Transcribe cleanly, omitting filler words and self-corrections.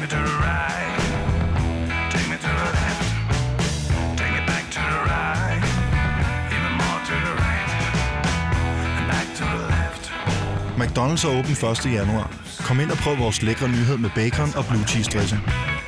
me to the right. Take me to the left. Take me back to the right. Even more to the right. And back to the left. McDonald's er åben 1. januar. Kom ind og prøv vores lækre nyhed med bacon og blue cheese dressing.